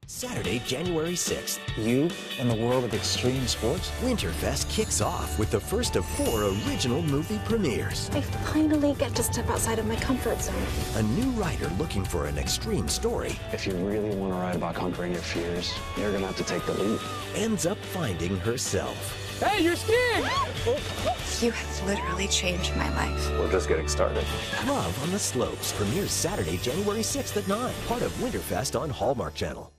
Saturday, January 6th, You in the world of extreme sports? Winterfest kicks off with the first of 4 original movie premieres. I finally get to step outside of my comfort zone. A new writer looking for an extreme story If you really want to write about conquering your fears, you're going to have to take the lead. ends up finding herself. Hey, you're skiing! You have literally changed my life. We're just getting started. Love on the Slopes premieres Saturday, January 6th at 9. Part of Winterfest on Hallmark Channel.